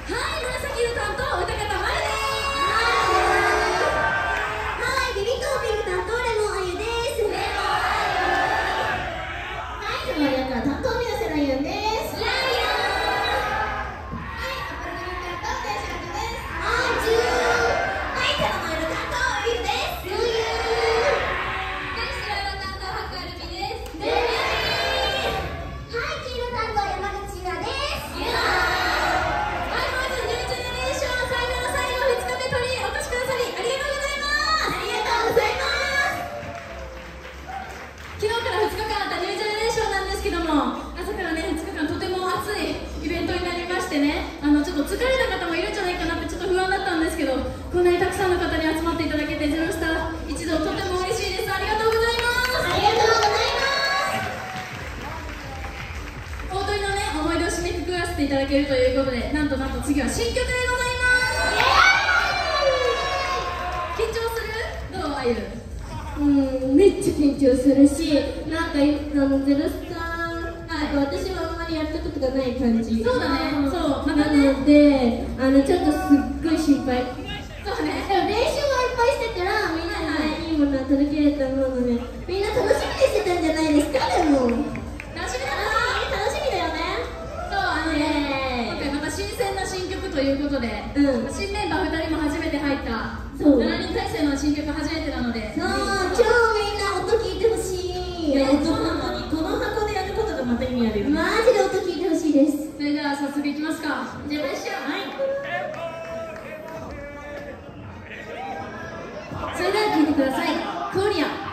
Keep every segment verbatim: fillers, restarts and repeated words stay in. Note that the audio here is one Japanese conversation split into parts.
こんなにたくさんの方に集まっていただけて、ゼロスター一同とても嬉しいです。ありがとうございます。 ありがとうございます。 大鳥のね、思い出を締めくくらせていただけるということで、なんとなんと次は新曲でございます。緊張する？どう？あゆ。 うん、めっちゃ緊張するし、なんかあのゼロスター、なんか私はあんまりやったことがない感じ。 そうだね。そう。 またね。なので、あのちょっとすっごい心配。 そうね。 でも練習もいっぱいしてたら、みんなにね、いいものは届けると思うので、みんな楽しみにしてたんじゃないですか。でも楽しみだな。楽しみだよね。 そう、あのね、今回また新鮮な新曲ということで、うん、新メンバーふたりも初めて入ったしちにん体制の新曲初めてなので、 そう、超みんな音聞いてほしい。いや、音本当にこの箱でやることがまた意味あるよ。マジで音聞いてほしいです。 それでは早速いきますか。じゃあプレッシャー。はい。それでは聴いてください。クオリア。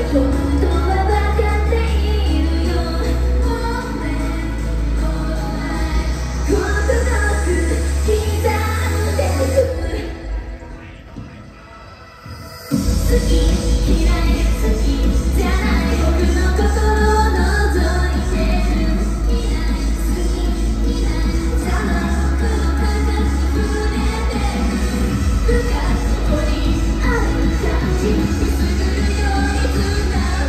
本当は分かっているよ孤独刻んでく好き嫌い好きじゃない僕の心を覗いてるいない好きいないじゃない僕の中に触れてる深いとこにある感じくすぐるように繋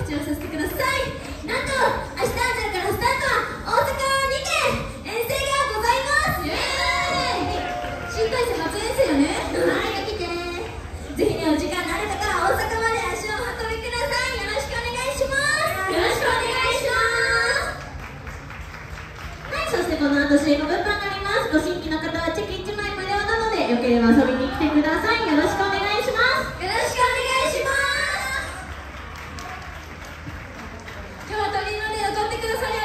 知をさせてください。なんと明日からスタートは大阪にて遠征がございます。 イエーイ。新体制初遠征よね。 はい、来てぜひね、お時間のある方は大阪まで足をお運びください。よろしくお願いします。 よろしくお願いします。はい、そしてこの後 シーエム 物販があります。ご新規の方はチェキいちまい無料なので、よければ遊びに来てください。よろしくお願いします。よろしくお願いします。 今日はトリノで歌ってくださり